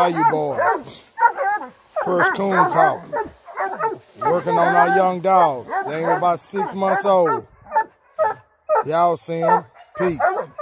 value boy. First coon caught. Working on our young dogs. They ain't about 6 months old. Y'all see them. Peace.